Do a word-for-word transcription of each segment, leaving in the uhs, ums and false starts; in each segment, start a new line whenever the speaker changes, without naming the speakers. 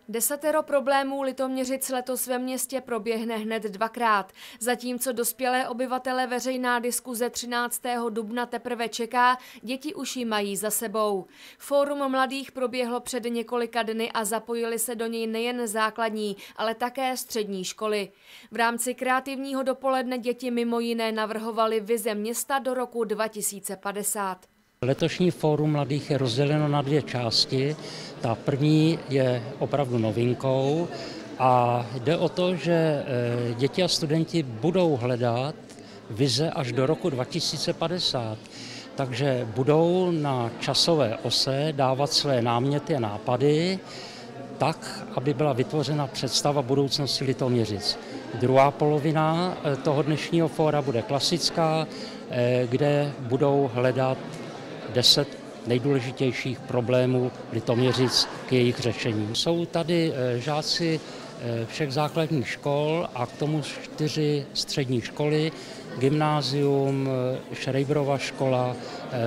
Desatero problémů Litoměřic letos ve městě proběhne hned dvakrát. Zatímco dospělé obyvatele veřejná diskuze třináctého dubna teprve čeká, děti už ji mají za sebou. Fórum mladých proběhlo před několika dny a zapojili se do něj nejen základní, ale také střední školy. V rámci kreativního dopoledne děti mimo jiné navrhovaly vize města do roku dva tisíce padesát.
Letošní fórum mladých je rozděleno na dvě části. Ta první je opravdu novinkou a jde o to, že děti a studenti budou hledat vize až do roku dva tisíce padesát. Takže budou na časové ose dávat své náměty a nápady tak, aby byla vytvořena představa budoucnosti Litoměřic. Druhá polovina toho dnešního fóra bude klasická, kde budou hledat deset nejdůležitějších problémů Litoměřic k jejich řešení. Jsou tady žáci všech základních škol a k tomu čtyři střední školy, gymnázium, Šrejbrova škola,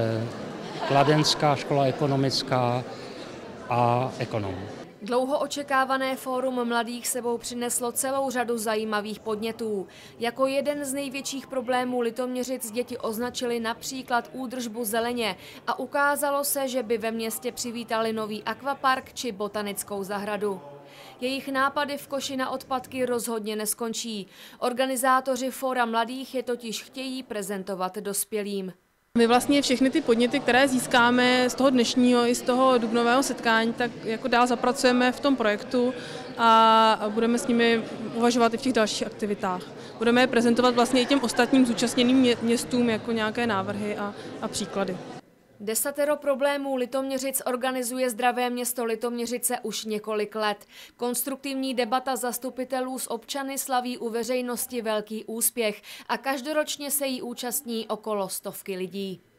Kladenská škola ekonomická a ekonom.
Dlouho očekávané fórum mladých sebou přineslo celou řadu zajímavých podnětů. Jako jeden z největších problémů Litoměřic děti označili například údržbu zeleně a ukázalo se, že by ve městě přivítali nový akvapark či botanickou zahradu. Jejich nápady v koši na odpadky rozhodně neskončí. Organizátoři fóra mladých je totiž chtějí prezentovat dospělým.
My vlastně všechny ty podněty, které získáme z toho dnešního i z toho dubnového setkání, tak jako dál zapracujeme v tom projektu a budeme s nimi uvažovat i v těch dalších aktivitách. Budeme je prezentovat vlastně i těm ostatním zúčastněným městům jako nějaké návrhy a, a příklady.
Desatero problémů Litoměřic organizuje Zdravé město Litoměřice už několik let. Konstruktivní debata zastupitelů s občany slaví u veřejnosti velký úspěch a každoročně se jí účastní okolo stovky lidí.